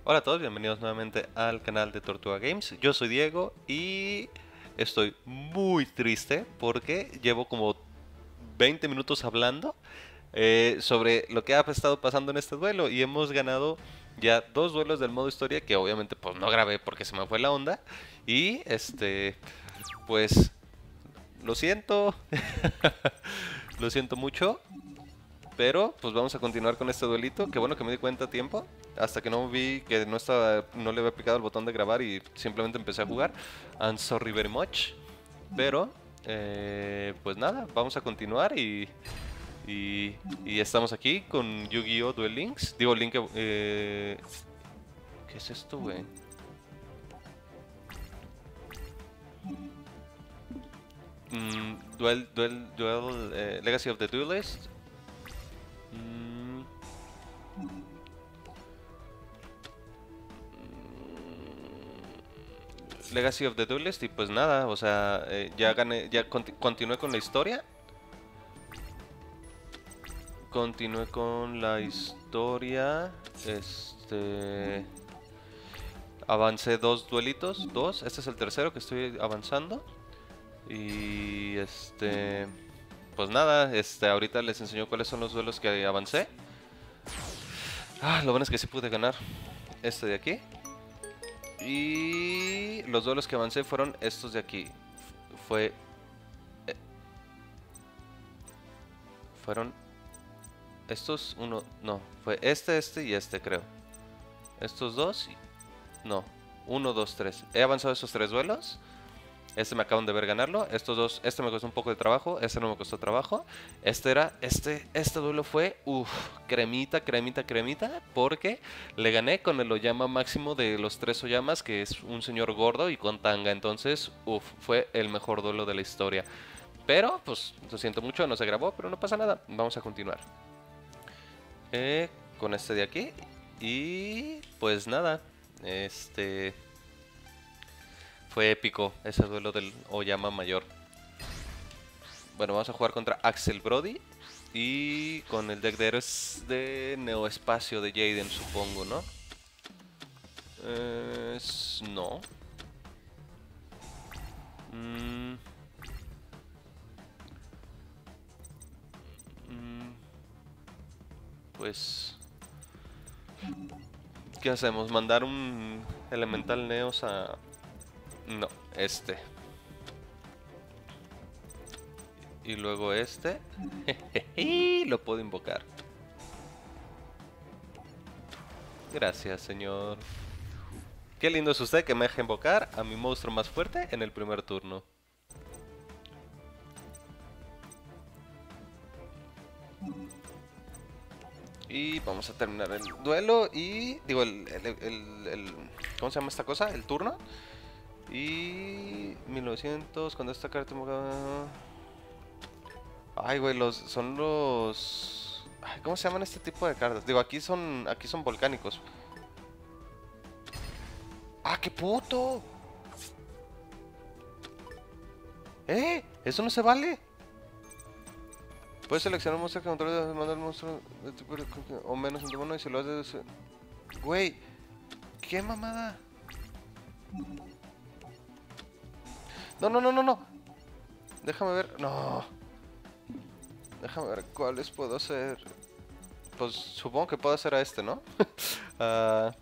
Hola a todos, bienvenidos nuevamente al canal de Tortuga Games. Yo soy Diego y estoy muy triste porque llevo como 20 minutos hablando sobre lo que ha estado pasando en este duelo y hemos ganado ya dos duelos del modo historia que obviamente pues no grabé porque se me fue la onda y pues lo siento, lo siento mucho. Pero pues vamos a continuar con este duelito. Qué bueno que me di cuenta a tiempo. Hasta que no vi que no le había picado el botón de grabar y simplemente empecé a jugar. I'm sorry very much. Pero, pues nada, vamos a continuar y estamos aquí con Yu-Gi-Oh! Duel Links. Digo, Link. ¿Qué es esto, güey? Legacy of the Duelist. Mm, Legacy of the Duelist y pues nada, o sea, ya gané, ya continué con la historia. Continué con la historia. Avancé dos duelitos, dos. Este es el tercero que estoy avanzando. Y pues nada, ahorita les enseño cuáles son los duelos que avancé. Lo bueno es que sí pude ganar este de aquí. Y los duelos que avancé fueron estos de aquí. Fue eh, fueron estos uno, no, fue este y este creo. Estos dos, no, uno, dos, tres. He avanzado esos tres duelos. Este me acaban de ver ganarlo. Estos dos, este me costó un poco de trabajo. Este no me costó trabajo. Este duelo fue, cremita, cremita, cremita. Porque le gané con el Oyama máximo de los tres Oyamas, que es un señor gordo y con tanga. Entonces, fue el mejor duelo de la historia. Pero, pues, lo siento mucho, no se grabó, pero no pasa nada. Vamos a continuar. Con este de aquí. Y, pues nada. Fue épico ese duelo del Oyama mayor. Bueno, vamos a jugar contra Axel Brody. Y con el deck de héroes de Neoespacio de Jaden, supongo, ¿no? No. Mm, mm, pues, ¿qué hacemos? ¿Mandar un Elemental Neos a...? No, este. Y luego este. Y lo puedo invocar. Gracias, señor. Qué lindo es usted que me deje invocar a mi monstruo más fuerte en el primer turno. Y vamos a terminar el duelo y... Digo, ¿cómo se llama esta cosa? El turno. Y... 1900, cuando esta carta... Ay, güey, son los... Ay, ¿cómo se llaman este tipo de cartas? Digo, aquí son volcánicos. ¡Ah, qué puto! Eso no se vale. Puedes seleccionar un monstruo que controle de mandar el monstruo o menos en tu mano y si lo haces... Güey, qué mamada. No, no, no, no, no. Déjame ver. No. Déjame ver cuáles puedo hacer. Pues supongo que puedo hacer a este, ¿no? Ah,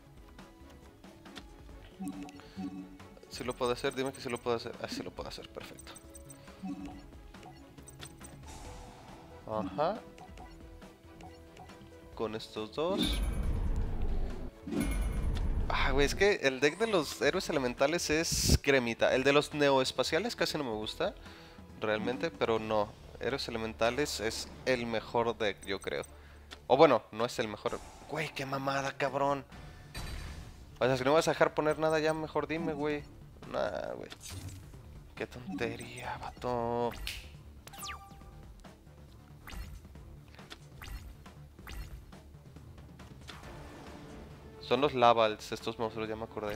sí lo puedo hacer, dime que sí lo puedo hacer. Ah, sí lo puedo hacer, perfecto. Ajá. Con estos dos. Güey, es que el deck de los héroes elementales es cremita. El de los neoespaciales casi no me gusta, realmente, pero no. Héroes elementales es el mejor deck, yo creo. O bueno, no es el mejor. Güey, qué mamada, cabrón. O sea, si no vas a dejar poner nada ya, mejor dime, güey. Nah, güey. Qué tontería, vato. Son los Lavals, estos monstruos, ya me acordé.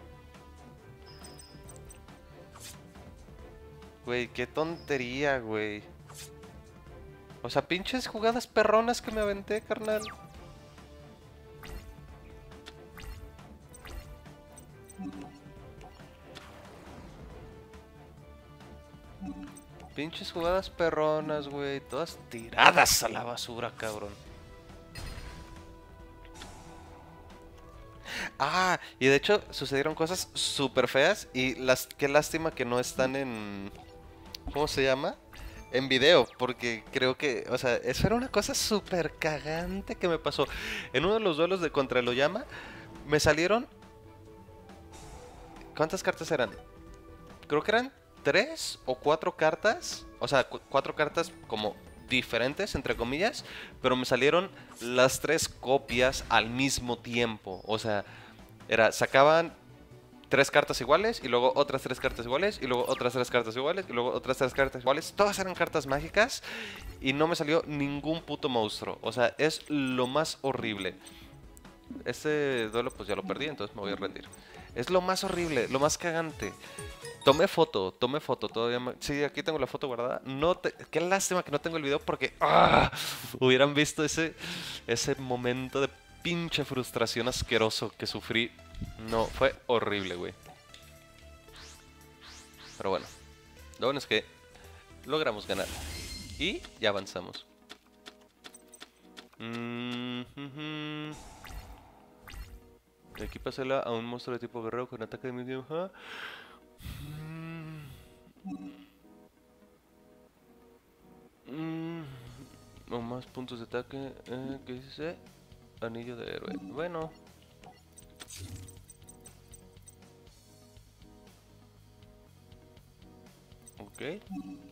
Güey, qué tontería, güey. O sea, pinches jugadas perronas que me aventé, carnal. Pinches jugadas perronas, güey. Todas tiradas a la basura, cabrón. Ah, y de hecho sucedieron cosas súper feas. Y qué lástima que no están en... ¿Cómo se llama? En video, porque creo que, o sea, eso era una cosa súper cagante que me pasó. En uno de los duelos de contra el Oyama, me salieron... ¿Cuántas cartas eran? Creo que eran 3 o 4 cartas. O sea, 4 cartas como diferentes, entre comillas. Pero me salieron las 3 copias al mismo tiempo. O sea, sacaban 3 cartas iguales, y luego otras 3 cartas iguales, y luego otras 3 cartas iguales, y luego otras 3 cartas iguales. Todas eran cartas mágicas y no me salió ningún puto monstruo. O sea, es lo más horrible. Este duelo pues ya lo perdí, entonces me voy a rendir. Es lo más horrible, lo más cagante. Tomé foto, todavía sí, aquí tengo la foto guardada. Qué lástima que no tengo el video porque hubieran visto ese momento de pinche frustración asqueroso que sufrí. No, fue horrible, güey. Pero bueno, lo bueno es que logramos ganar. Y ya avanzamos. Equípasela a un monstruo de tipo guerrero con ataque de medium. O más puntos de ataque. ¿Qué dice? Anillo de héroe. Bueno. Ok.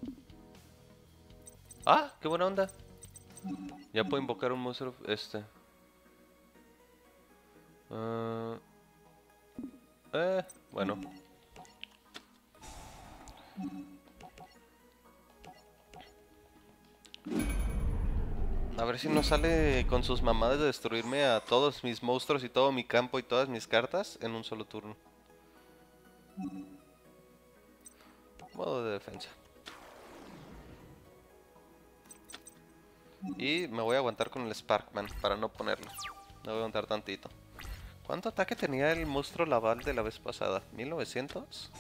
¡Ah! ¡Qué buena onda! Ya puedo invocar un monstruo. Bueno. A ver si no sale con sus mamadas de destruirme a todos mis monstruos y todo mi campo y todas mis cartas en un solo turno. Modo de defensa. Y me voy a aguantar con el Sparkman para no ponerlo. Me voy a aguantar tantito. ¿Cuánto ataque tenía el monstruo Laval de la vez pasada? ¿1900?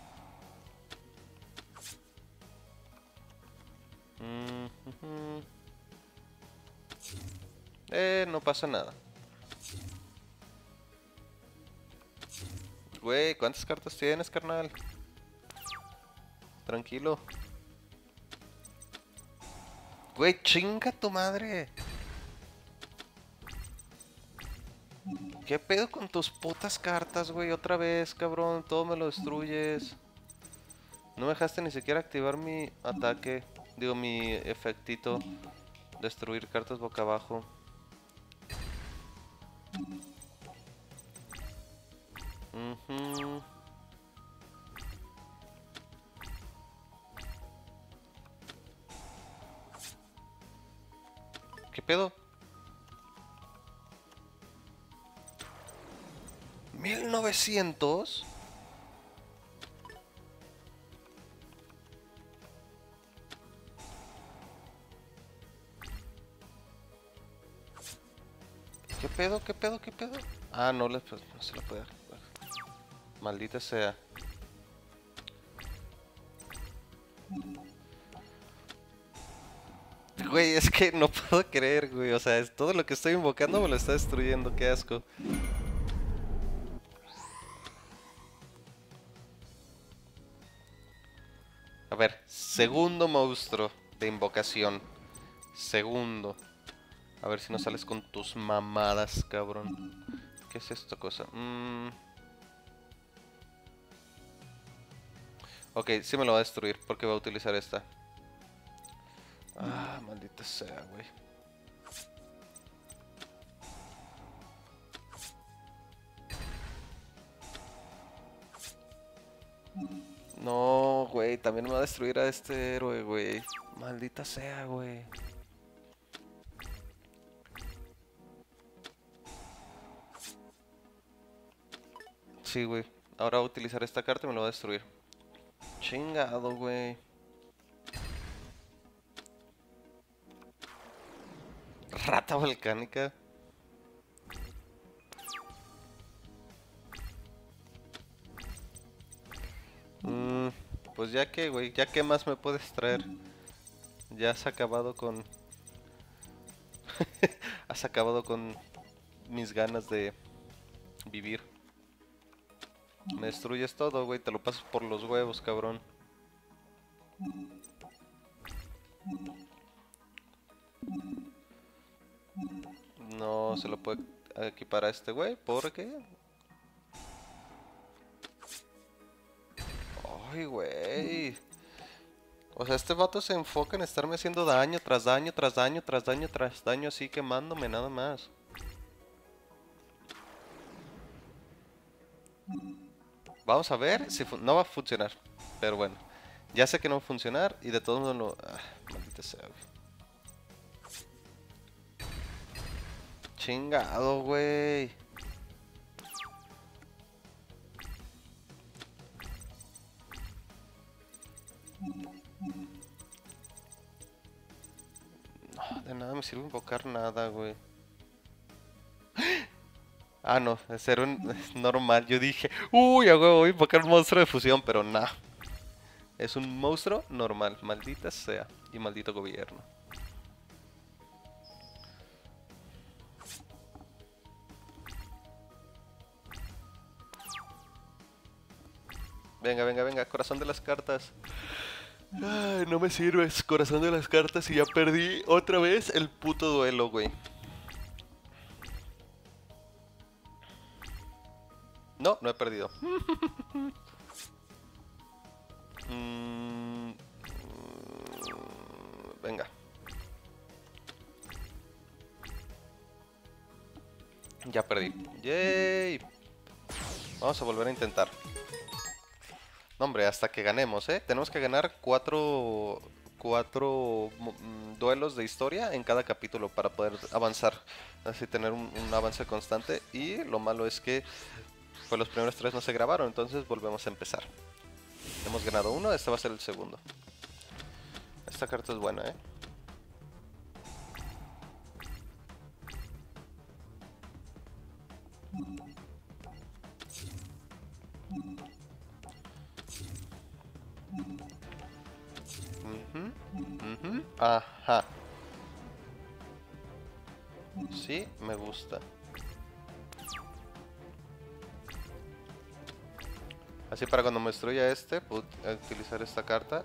No pasa nada. Güey, ¿cuántas cartas tienes, carnal? Tranquilo. Güey, chinga tu madre. ¿Qué pedo con tus putas cartas, güey? Otra vez, cabrón. Todo me lo destruyes. No me dejaste ni siquiera activar mi ataque. Digo, mi efectito. Destruir cartas boca abajo. ¿Qué pedo? 1900. ¿Qué pedo? ¿Qué pedo? ¿Qué pedo? Ah, no, no se la puede dar. Maldita sea. Güey, es que no puedo creer, güey. O sea, todo lo que estoy invocando me lo está destruyendo. Qué asco. A ver, segundo monstruo de invocación. Segundo. A ver si no sales con tus mamadas, cabrón. ¿Qué es esta cosa? Ok, sí me lo va a destruir porque va a utilizar esta. Ah, maldita sea, güey. No, güey, también me va a destruir a este héroe, güey. Maldita sea, güey. Sí, güey. Ahora va a utilizar esta carta y me lo va a destruir. Chingado, güey. Rata volcánica. Pues ya que, güey, ya qué más me puedes traer. Ya has acabado con... has acabado con mis ganas de vivir. Me destruyes todo, güey, te lo pasas por los huevos, cabrón. No se lo puede equipar a este güey porque... Ay, güey. O sea, este vato se enfoca en estarme haciendo daño tras daño, tras daño, tras daño, tras daño, así quemándome nada más. Vamos a ver si no va a funcionar. Pero bueno, ya sé que no va a funcionar y de todos modos lo... Ah, maldita sea, güey. Chingado, güey. No, de nada me sirve invocar nada, güey. Ah, no, ese era un es normal. Yo dije, uy, a huevo, voy a invocar un monstruo de fusión, pero nah. Es un monstruo normal, maldita sea. Y maldito gobierno. Venga, venga, venga, corazón de las cartas. Ay, no me sirves, corazón de las cartas, y ya perdí otra vez el puto duelo, güey. No, no he perdido. Mm, venga. Ya perdí. Yay. Vamos a volver a intentar. No, hombre, hasta que ganemos, ¿eh? Tenemos que ganar cuatro duelos de historia en cada capítulo para poder avanzar. Así tener un avance constante. Y lo malo es que pues los primeros tres no se grabaron, entonces volvemos a empezar. Hemos ganado uno, este va a ser el segundo. Esta carta es buena, ¿eh? Ajá. Sí, me gusta. Así para cuando me destruya este, puedo utilizar esta carta.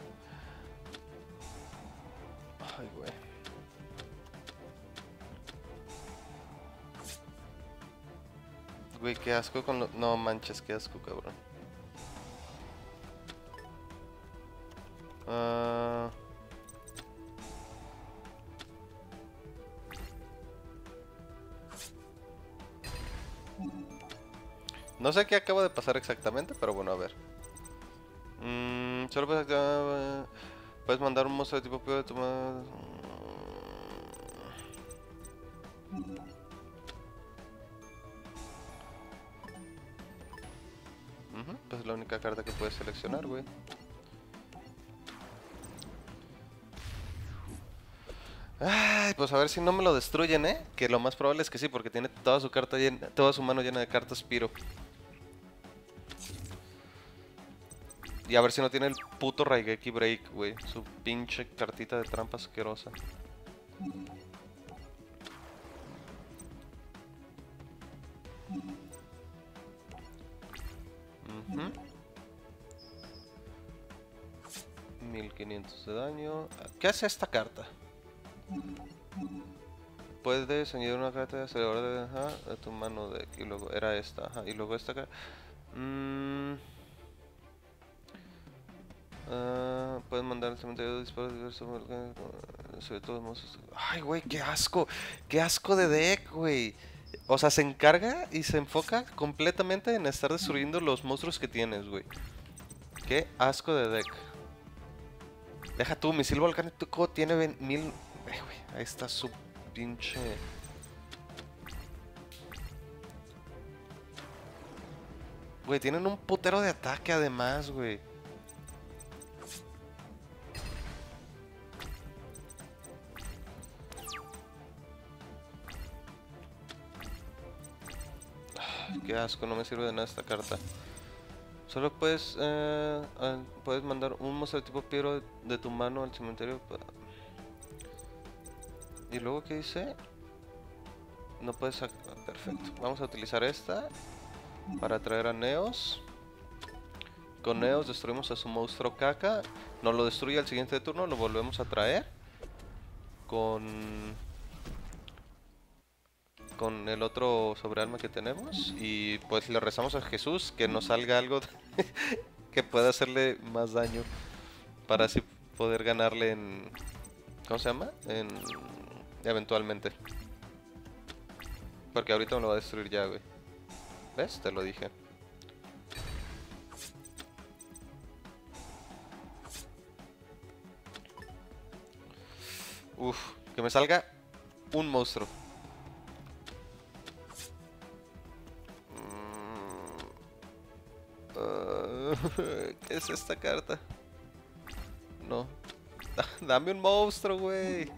Ay, güey. Güey, qué asco con lo... No manches, qué asco, cabrón. Ah... No sé qué acaba de pasar exactamente, pero bueno, a ver. Solo puedes mandar un monstruo de tipo de tomar... Pues es la única carta que puedes seleccionar, güey. Ay, pues a ver si no me lo destruyen, ¿eh? Que lo más probable es que sí, porque tiene toda su carta llena, toda su mano llena de cartas Piro. Y a ver si no tiene el puto Raigeki Break, güey. Su pinche cartita de trampa asquerosa. Uh 1500 de daño. ¿Qué hace esta carta? Puedes añadir una carta de acelerador de tu mano de... Y luego era esta, ajá. Y luego esta carta... puedes mandar el cementerio de disparos diversos sobre todo monstruos. Ay, güey, qué asco. Qué asco de deck, güey. O sea, se encarga y se enfoca completamente en estar destruyendo los monstruos que tienes, güey. Qué asco de deck. Deja tú, misil volcánico tiene 1000... güey, ahí está su pinche... Güey, tienen un putero de ataque además, güey. Qué asco, no me sirve de nada esta carta. Solo puedes mandar un monstruo de tipo piedra de tu mano al cementerio. ¿Y luego qué dice? No puedes... Perfecto. Vamos a utilizar esta para atraer a Neos. Con Neos destruimos a su monstruo caca. Nos lo destruye al siguiente turno, lo volvemos a traer. Con el otro sobrealma que tenemos. Y pues le rezamos a Jesús que nos salga algo que pueda hacerle más daño. Para así poder ganarle en... ¿Cómo se llama? Eventualmente. Porque ahorita me lo va a destruir ya, güey. ¿Ves? Te lo dije. Uf, que me salga un monstruo. ¿Qué es esta carta? No. Dame un monstruo, güey.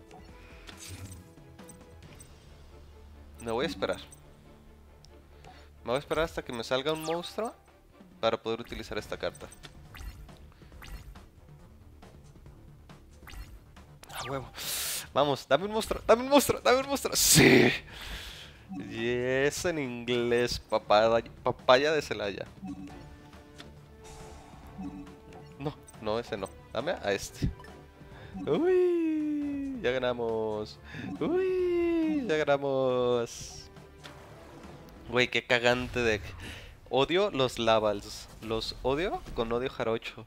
Me voy a esperar. Me voy a esperar hasta que me salga un monstruo para poder utilizar esta carta. ¡A huevo! Vamos, dame un monstruo, dame un monstruo, dame un monstruo. ¡Sí! Yes, en inglés, papaya de Celaya. No, no, ese no. Dame a este. Uy, ya ganamos. Uy, ya ganamos. Güey, qué cagante deck. Odio los Lavals. Los odio con odio jarocho.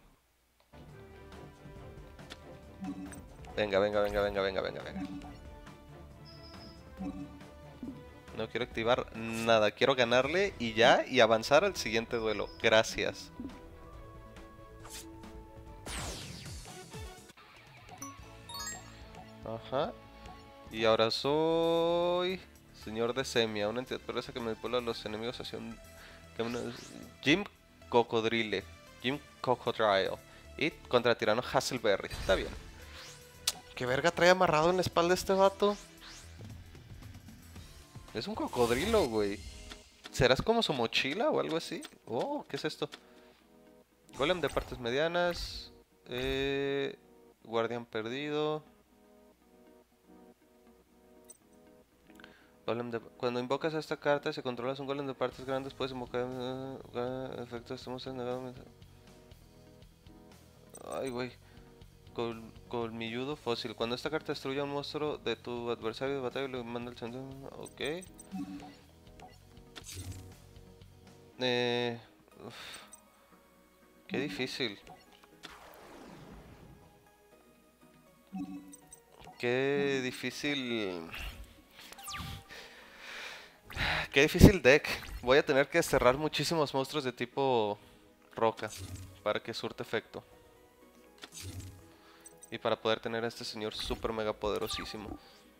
Venga, venga, venga, venga, venga, venga, venga. No quiero activar nada. Quiero ganarle y ya, y avanzar al siguiente duelo. Gracias. Ajá. Y ahora soy... Señor de Semia, una entidad poderosa que manipula a los enemigos hacia un... Jim Cocodrile. Jim Cocodrile. Y contra tirano Hazelberry. Está bien. ¿Qué verga trae amarrado en la espalda este vato? Es un cocodrilo, güey. ¿Serás como su mochila o algo así? Oh, ¿qué es esto? Golem de partes medianas. Guardián perdido. Cuando invocas a esta carta, si controlas un golem de partes grandes, puedes invocar efectos de monstruos negados. Ay, güey. Colmilludo fósil. Cuando esta carta destruye a un monstruo de tu adversario de batalla, le manda el centro. Ok. Uf, qué difícil. Qué difícil. Qué difícil deck. Voy a tener que cerrar muchísimos monstruos de tipo roca para que surte efecto. Y para poder tener a este señor super mega poderosísimo.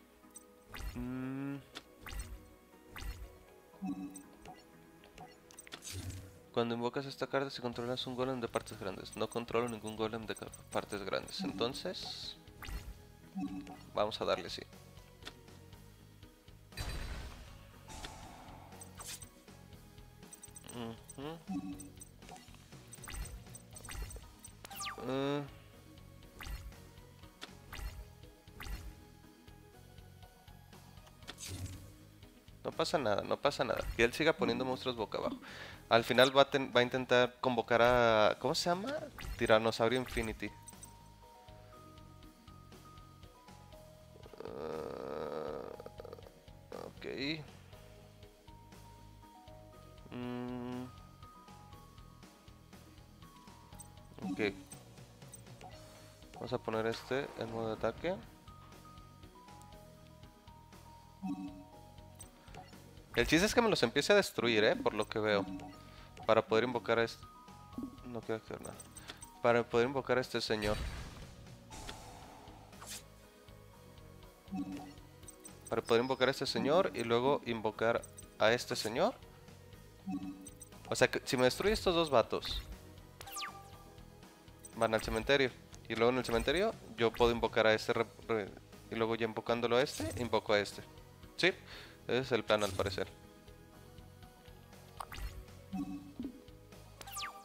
Cuando invocas esta carta, si controlas un golem de partes grandes. No controlo ningún golem de partes grandes. Entonces, vamos a darle sí. No pasa nada, no pasa nada. Que él siga poniendo monstruos boca abajo. Al final va a intentar convocar a... ¿Cómo se llama? Tiranosaurio Infinity. Ok. Ok. Vamos a poner este en modo de ataque. El chiste es que me los empiece a destruir, por lo que veo. Para poder invocar a este... No quiero hacer nada. Para poder invocar a este señor. Para poder invocar a este señor y luego invocar a este señor. O sea que si me destruye estos dos vatos, van al cementerio. Y luego en el cementerio yo puedo invocar a este y luego ya invocándolo a este, invoco a este. Sí, ese es el plan al parecer.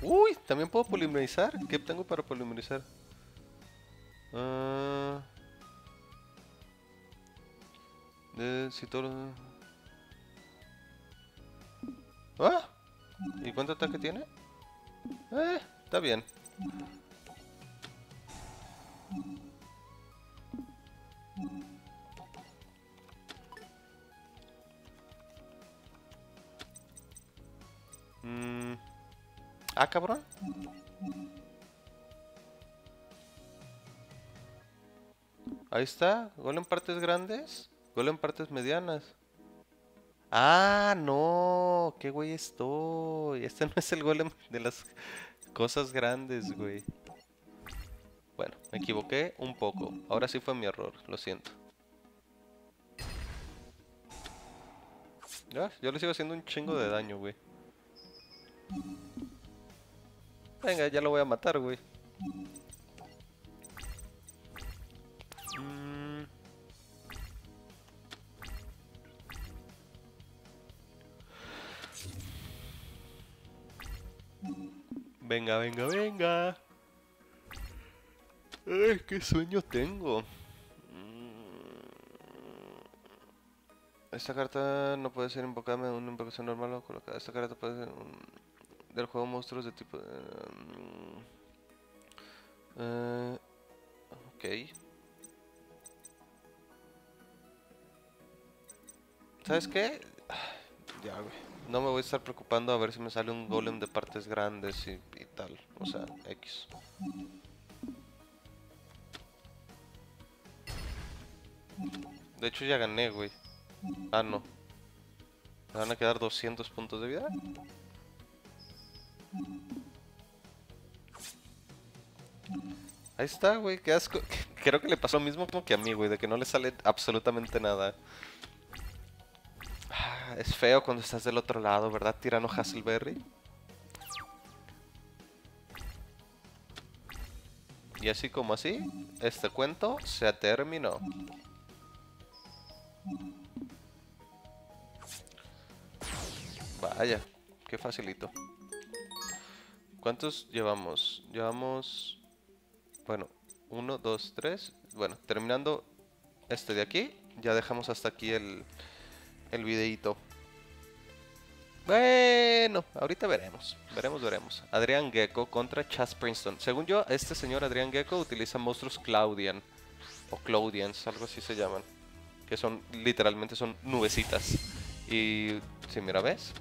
Uy, también puedo polimerizar. ¿Qué tengo para polimerizar? Ah, si todo... ¡Ah! ¿Y cuánto ataque tiene? Está bien. Mm, Ah, cabrón. Ahí está. Gol en partes grandes. Gol en partes medianas. Ah, no. Qué güey estoy. Este no es el golem de las cosas grandes, güey. Bueno, me equivoqué un poco. Ahora sí fue mi error. Lo siento. Yo le sigo haciendo un chingo de daño, güey. Venga, ya lo voy a matar, güey. Mm, Venga, venga, venga. Ay, qué sueño tengo. Esta carta no puede ser invocada en una invocación normal o colocada. Esta carta puede ser del juego monstruos de tipo... ok. ¿Sabes qué? Ya, güey. No me voy a estar preocupando a ver si me sale un golem de partes grandes y tal. O sea, X. De hecho ya gané, güey. Ah, no. Me van a quedar 200 puntos de vida. Ahí está, güey. Qué asco. Creo que le pasó lo mismo como que a mí, güey. De que no le sale absolutamente nada. Es feo cuando estás del otro lado, ¿verdad, tirano Hasselberry? Y así como así, este cuento se terminó. Vaya, qué facilito. ¿Cuántos llevamos? Llevamos... Bueno, 1, 2, 3. Bueno, terminando este de aquí, ya dejamos hasta aquí el videíto. Bueno, ahorita veremos. Veremos. Adrián Gecko contra Chas Princeton. Según yo, este señor Adrián Gecko utiliza monstruos Claudian. O Claudians, algo así se llaman. Que son, literalmente son nubecitas. Y, si mira, ¿ves?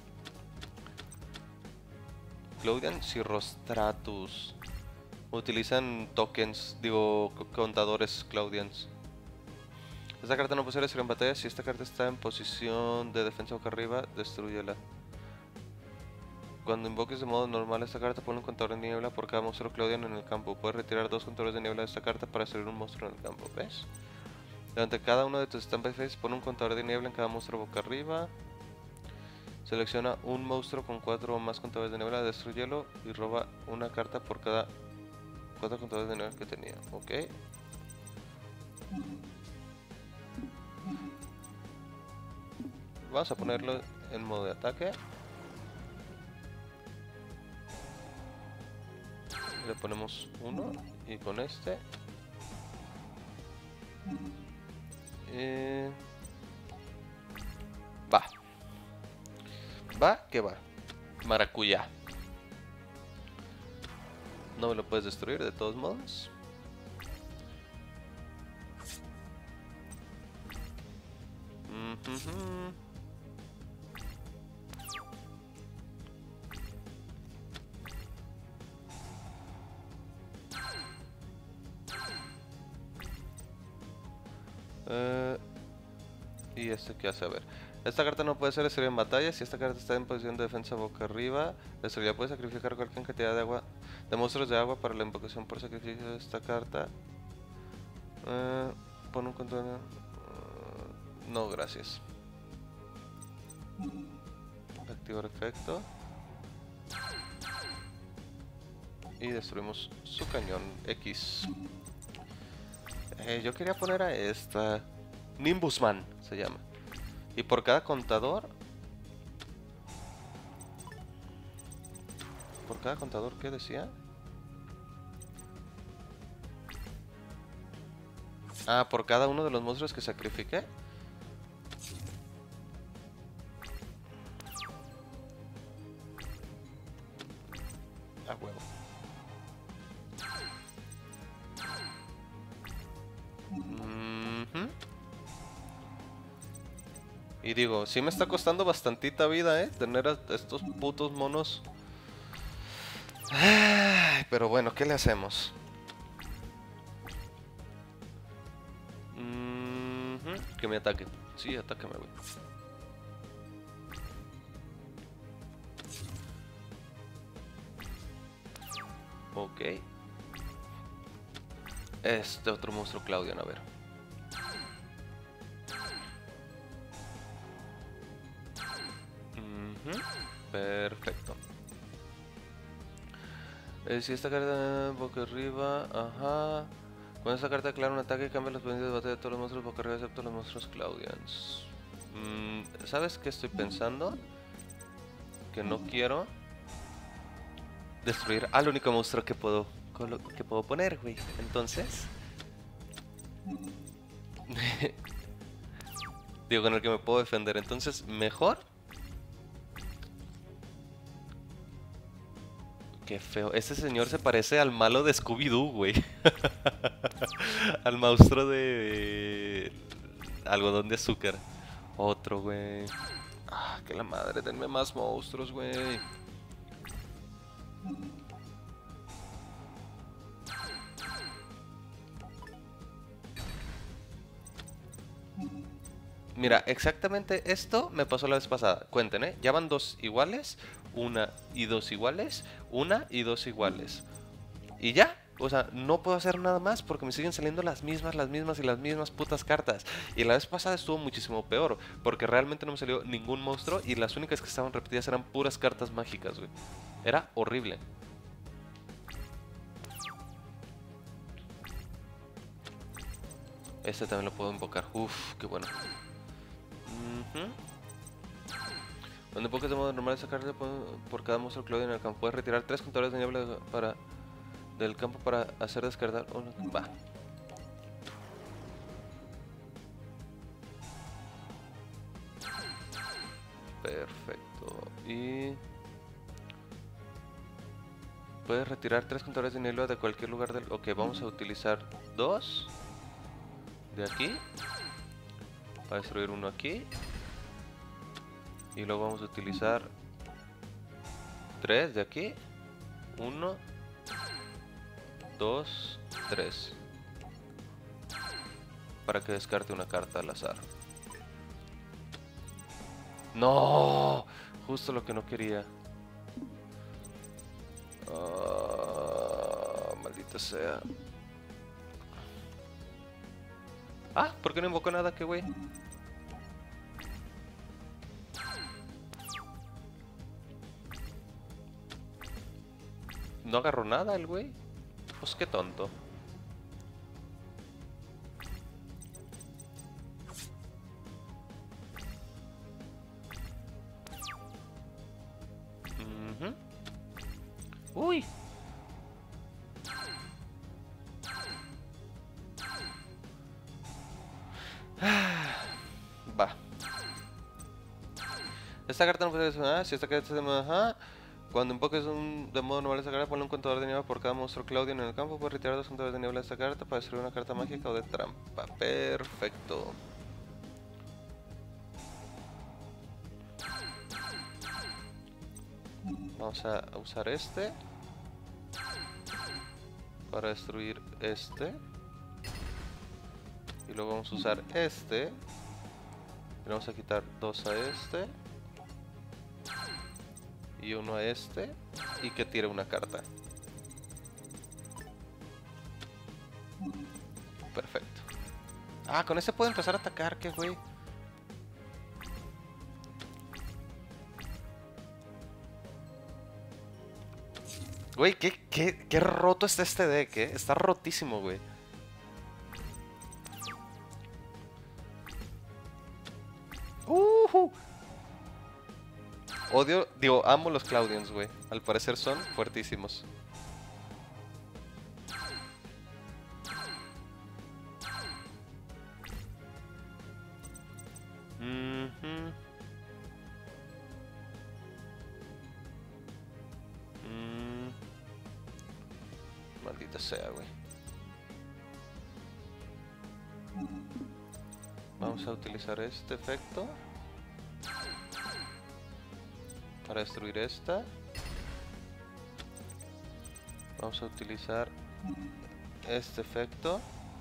Claudian Cirrostratus. Utilizan tokens, digo, contadores Claudians. Esta carta no puede ser destruida en batalla. Si esta carta está en posición de defensa boca arriba, destruyela. Cuando invoques de modo normal esta carta, pone un contador de niebla por cada monstruo Claudian en el campo. Puedes retirar 2 contadores de niebla de esta carta para destruir un monstruo en el campo, ¿ves? Durante cada uno de tus stand phases, pone un contador de niebla en cada monstruo boca arriba. Selecciona un monstruo con 4 o más contadores de niebla, destruyelo y roba una carta por cada 4 contadores de niebla que tenía, ¿ok? Vamos a ponerlo en modo de ataque. Le ponemos 1 y con este va. Va que va. Maracuyá. No me lo puedes destruir de todos modos. ¿Y este qué hace? A ver. Esta carta no puede ser destruida en batalla. Si esta carta está en posición de defensa boca arriba, destruida puede sacrificar cualquier cantidad de agua, de monstruos de agua para la invocación por sacrificio de esta carta. Pon un control. No, gracias. Activar efecto. Y destruimos su cañón X. Yo quería poner a esta. Nimbusman se llama. Y por cada contador ¿Por cada contador qué decía? Ah, por cada uno de los monstruos que sacrifiqué. Ah, huevo. Y digo, sí me está costando bastantita vida, tener a estos putos monos. Ay, pero bueno, ¿qué le hacemos? Que me ataque. Sí, atácame, güey. Ok. Este otro monstruo Claudian, a ver. Perfecto. Si esta carta boca arriba, ajá. Cuando esta carta declara un ataque, cambia los pendientes de batalla de todos los monstruos boca arriba excepto los monstruos Claudians. ¿Sabes qué estoy pensando? Que no quiero destruir al único monstruo que puedo poner, güey. Entonces, digo, con el que me puedo defender. Entonces, mejor. Qué feo. Este señor se parece al malo de Scooby-Doo, güey. Al monstruo de algodón de azúcar. Otro, güey. Ah, que la madre, denme más monstruos, güey. Mira, exactamente esto me pasó la vez pasada. Cuenten, ¿eh? Ya van dos iguales, una y dos iguales, una y dos iguales. Y ya, o sea, no puedo hacer nada más porque me siguen saliendo las mismas y las mismas putas cartas. Y la vez pasada estuvo muchísimo peor, porque realmente no me salió ningún monstruo y las únicas que estaban repetidas eran puras cartas mágicas, güey. Era horrible. Este también lo puedo invocar. Uf, qué bueno. Cuando invocas de modo normal esa carta por cada monstruo Claudio en el campo. Puedes retirar 3 contadores de niebla del campo para hacer descartar uno. Va. Perfecto. Y puedes retirar 3 contadores de niebla de cualquier lugar del... Ok, vamos a utilizar 2 de aquí para destruir uno aquí. Y luego vamos a utilizar 3 de aquí. 1, 2, 3. Para que descarte una carta al azar. ¡No! Justo lo que no quería. Maldita sea. Ah, ¿por qué no invocó nada? ¿Qué güey? No agarró nada el güey. Pues qué tonto. Uy. Va. Esta carta no puede ser. Si esta carta se llama. Ajá. Cuando invoques de modo normal esta carta, ponle un contador de niebla por cada monstruo Claudio en el campo. Puedes retirar 2 contadores de niebla de esta carta para destruir una carta mágica o de trampa. Perfecto. Vamos a usar este para destruir este. Y luego vamos a usar este. Y vamos a quitar 2 a este. Y 1 a este. Y que tire una carta. Perfecto. Ah, con ese puedo empezar a atacar, qué güey. Güey, qué roto está este deck, Está rotísimo, güey. Odio, digo, amo los Cloudians, güey. Al parecer son fuertísimos. Mhm. Maldita sea, güey. Vamos a utilizar este efecto para destruir esta. Vamos a utilizar este efecto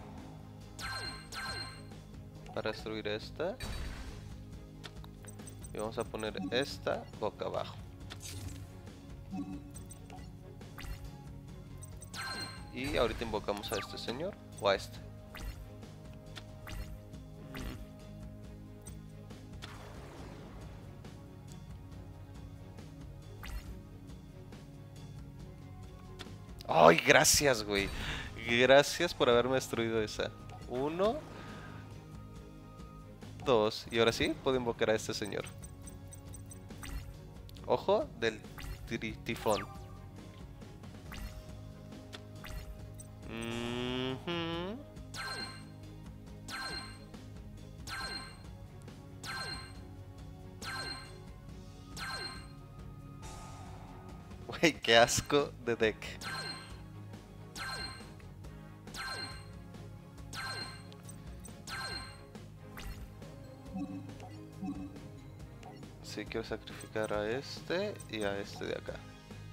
para destruir esta. Y vamos a poner esta boca abajo. Y ahorita invocamos a este señor o a este. ¡Ay, gracias, güey! Gracias por haberme destruido esa. 1, 2. Y ahora sí, puedo invocar a este señor. Ojo del tifón. Güey, qué asco de deck. Sí, quiero sacrificar a este y a este de acá.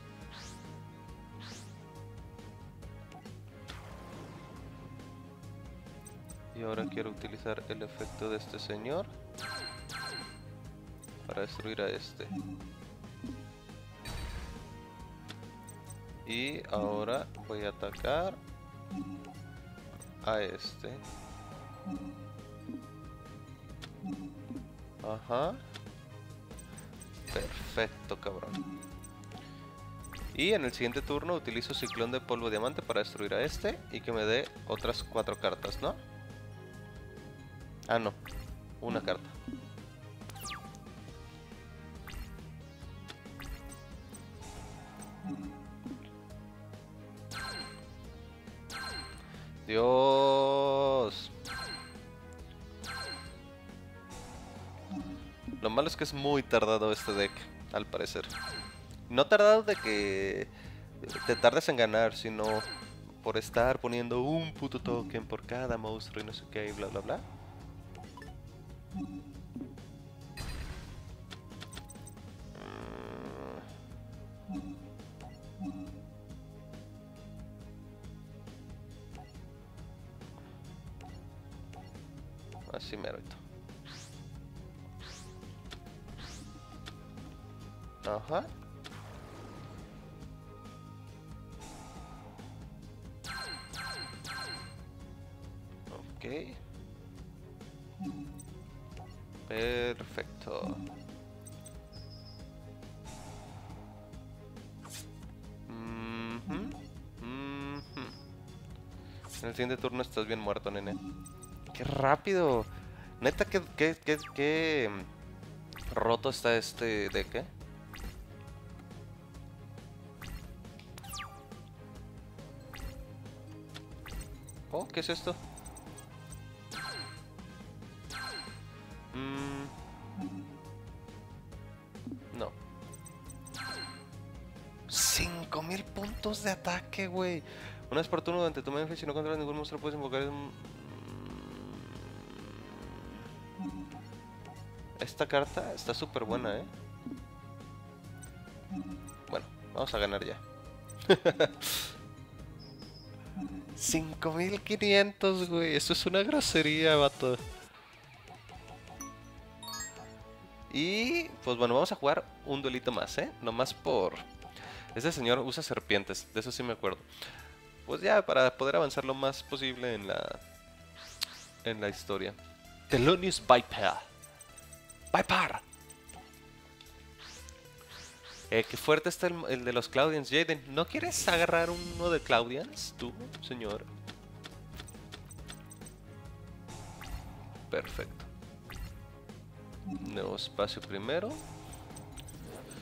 Y ahora quiero utilizar el efecto de este señor para destruir a este. Y ahora voy a atacar a este. Ajá. Perfecto, cabrón. Y en el siguiente turno utilizo Ciclón de Polvo Diamante para destruir a este y que me dé otras 4 cartas, ¿no? Ah, no. Una carta. Dios. Lo malo es que es muy tardado este deck, al parecer. No tardado de que te tardes en ganar, sino por estar poniendo un puto token por cada monstruo y no sé qué y bla bla bla. Así mero. Ajá. Ok. Perfecto. En el siguiente turno estás bien muerto, nene. ¡Qué rápido! Neta, qué roto está este deck, ¿eh? Oh, ¿qué es esto? No. 5000 puntos de ataque, güey. Una vez por turno durante tu main phase, si no controlas ningún monstruo, puedes invocar. Esta carta está súper buena, ¿eh? Bueno, vamos a ganar ya. 5500, güey. Eso es una grosería, vato. Y pues bueno, vamos a jugar un duelito más, ¿eh? Nomás por... Este señor usa serpientes, de eso sí me acuerdo. Pues ya, para poder avanzar lo más posible en la historia. Thelonious Viper. Viper. Qué fuerte está el de los Cloudians. Jaden, ¿no quieres agarrar uno de Cloudians, tú, señor? Perfecto. Nuevo espacio primero.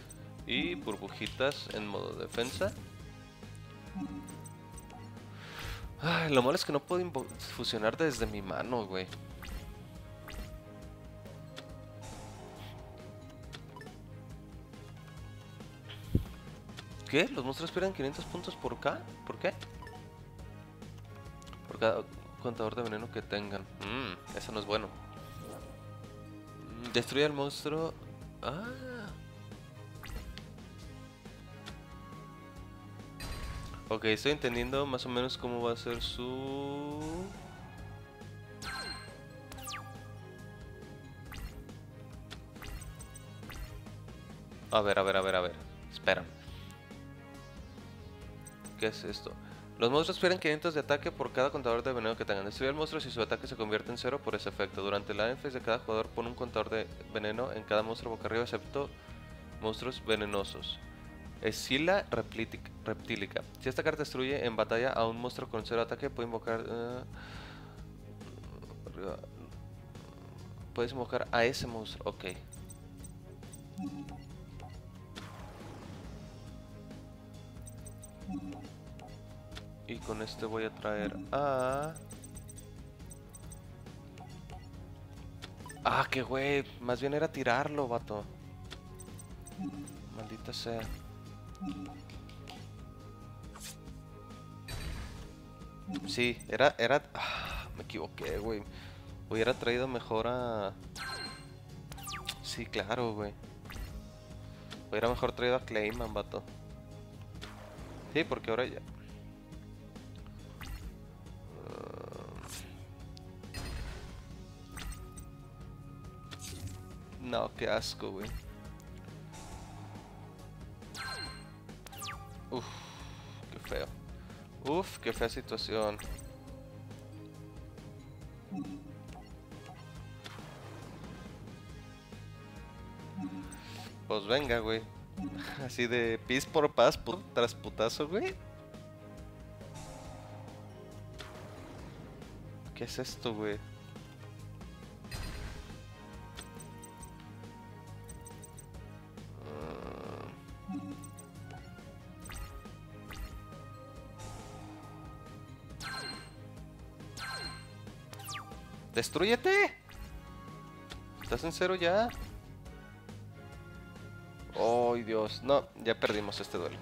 Y burbujitas en modo defensa. Ay, lo malo es que no puedo fusionar desde mi mano, güey. ¿Qué? ¿Los monstruos pierden 500 puntos por K? ¿Por qué? Por cada contador de veneno que tengan. Eso no es bueno. Destruye al monstruo. Ah. Ok, estoy entendiendo más o menos cómo va a ser su... A ver. Espérame. ¿Qué es esto? Los monstruos pierden 500 de ataque por cada contador de veneno que tengan. Destruye al monstruo si su ataque se convierte en 0 por ese efecto. Durante la phase de cada jugador pone un contador de veneno en cada monstruo boca arriba excepto monstruos venenosos. Escila reptílica. Si esta carta destruye en batalla a un monstruo con 0 ataque, puede invocar... puedes invocar a ese monstruo. Ok. Y con este voy a traer a... Ah, qué güey. Más bien era tirarlo, vato. Maldita sea. Sí, era... me equivoqué, güey. Hubiera traído mejor a... Sí, claro, güey. Hubiera mejor traído a Clayman, vato. Sí, porque ahora ya... No, qué asco, güey. Uf, qué feo. Uf, qué fea situación. Pues venga, güey. Así de pis por paz, tras putazo, güey. ¿Qué es esto, güey? ¡Destrúyete! ¿Estás en 0 ya? ¡Oh, Dios! No, ya perdimos este duelo.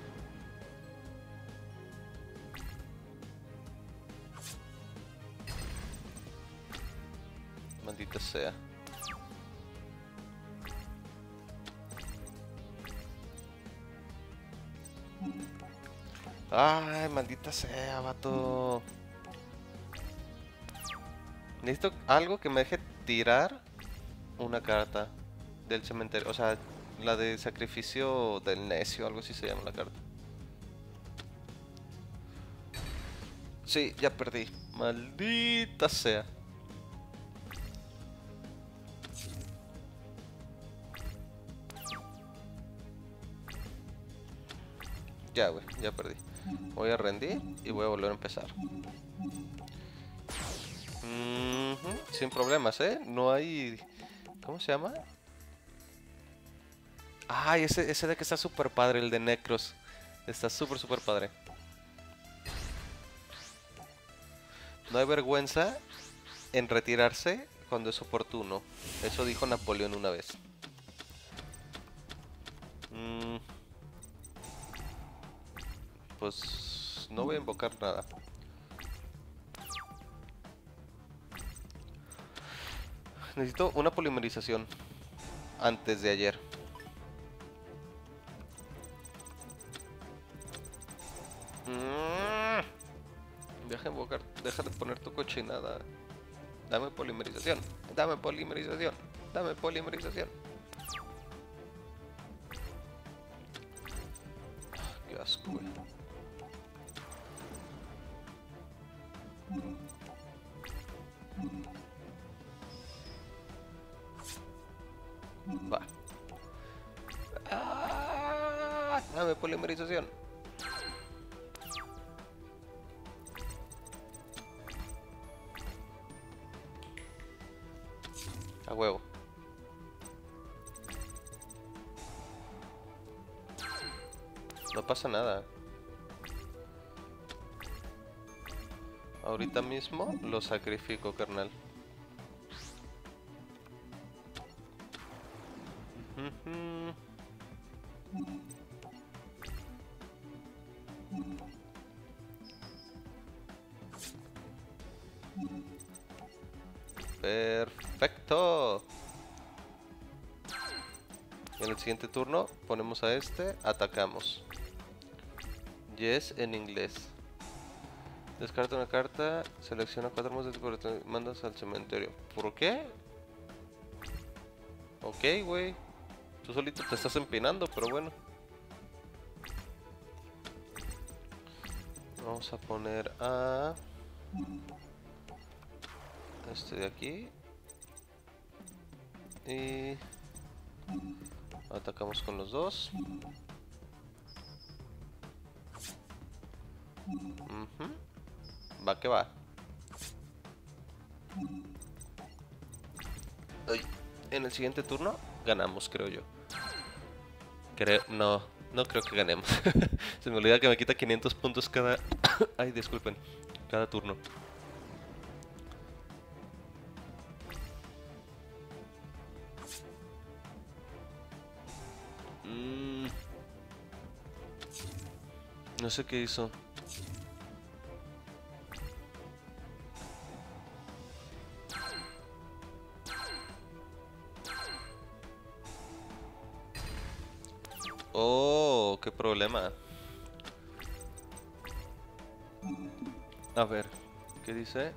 Maldita sea. ¡Ay, maldita sea, vato! Necesito algo que me deje tirar una carta del cementerio. O sea, la de sacrificio del necio, algo así se llama la carta. Sí, ya perdí. Maldita sea. Ya, güey, ya perdí. Voy a rendir y voy a volver a empezar. Sin problemas, ¿eh? No hay... ¿Cómo se llama? Ay, ese deck está súper padre, el de Necros. Está súper padre. No hay vergüenza en retirarse cuando es oportuno. Eso dijo Napoleón una vez. Pues no voy a invocar nada. Necesito una polimerización antes de ayer. Deja de invocar, deja de poner tu cochinada. Dame polimerización, dame polimerización, dame polimerización. Qué asco, güey. Va. Dame polimerización. A huevo. No pasa nada. Ahorita mismo lo sacrifico, carnal. Ujú. Perfecto. En el siguiente turno ponemos a este, atacamos. Yes en inglés. Descarta una carta, selecciona 4 monstruos y mandas al cementerio. ¿Por qué? Ok, güey. Tú solito te estás empinando, pero bueno. Vamos a poner a... este de aquí. Y... atacamos con los dos. Va que va. Ay, en el siguiente turno ganamos, creo yo. No, no creo que ganemos. Se me olvida que me quita 500 puntos cada... ay, disculpen. Cada turno. No sé qué hizo. Oh, qué problema. A ver, ¿qué dice?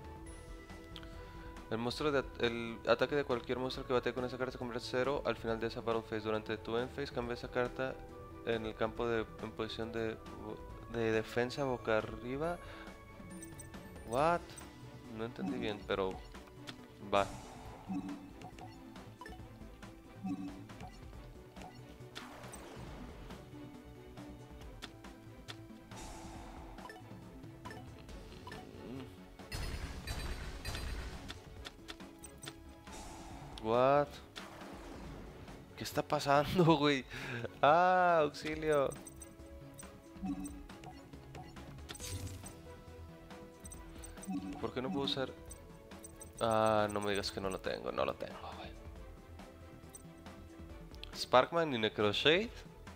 El ataque de cualquier monstruo que batee con esa carta se convierte en 0 al final de esa battle phase. Durante tu end phase cambia esa carta en el campo en posición de defensa boca arriba. What? No entendí bien, pero va. What? ¿Qué está pasando, güey? Ah, auxilio. ¿Por qué no puedo usar? Ah, no me digas que no lo tengo, no lo tengo, güey. Sparkman y Necroshade.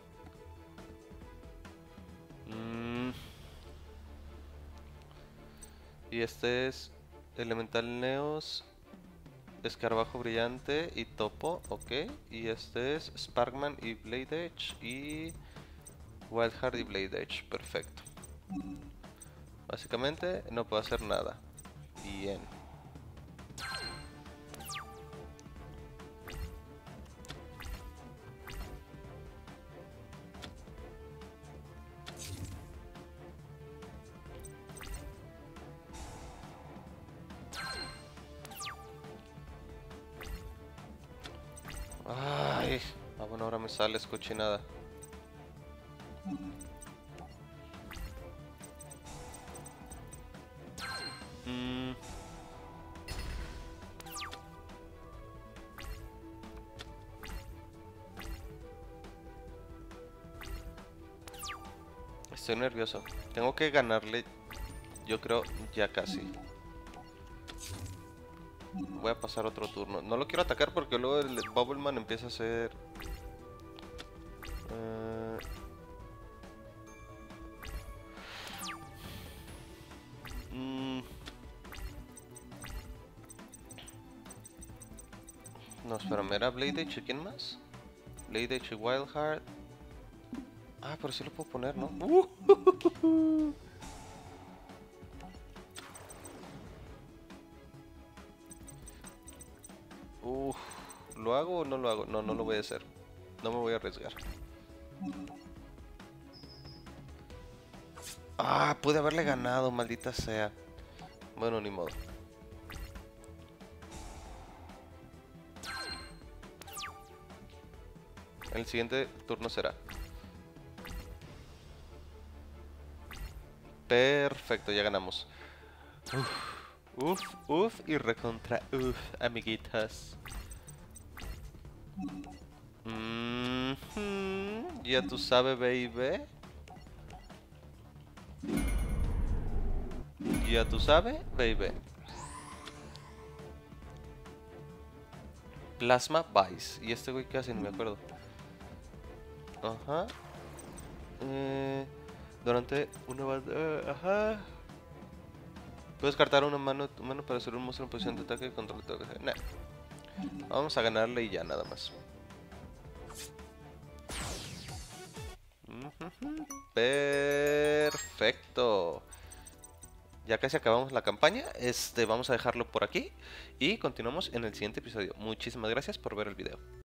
Y este es Elemental Neos, Escarabajo Brillante y Topo, ok. Y este es Sparkman y Blade Edge y Wildheart y Blade Edge, perfecto. Básicamente no puedo hacer nada. Bien. Ay, ah bueno, ahora me sale escochinada. Estoy nervioso. Tengo que ganarle, yo creo, ya casi. Voy a pasar otro turno. No lo quiero atacar porque luego el Bubbleman empieza a hacer... No, espérame, ¿era Blade Edge y quién más? Blade Edge y Wildheart. Ah, pero sí lo puedo poner, ¿no? ¿Lo hago o no lo hago? No, no lo voy a hacer. No me voy a arriesgar. Ah, pude haberle ganado, maldita sea. Bueno, ni modo. El siguiente turno será. Perfecto, ya ganamos. Uf y recontra amiguitas. Ya tú sabes, baby. Ya tú sabes, baby. Plasma Vice. ¿Y este güey qué hace? No me acuerdo. Ajá. Durante una ajá. Puedes descartar una mano para hacer un monstruo en posición de ataque y control de ataque. Nah. Vamos a ganarle y ya nada más. Perfecto. Ya casi acabamos la campaña. Vamos a dejarlo por aquí y continuamos en el siguiente episodio. Muchísimas gracias por ver el video.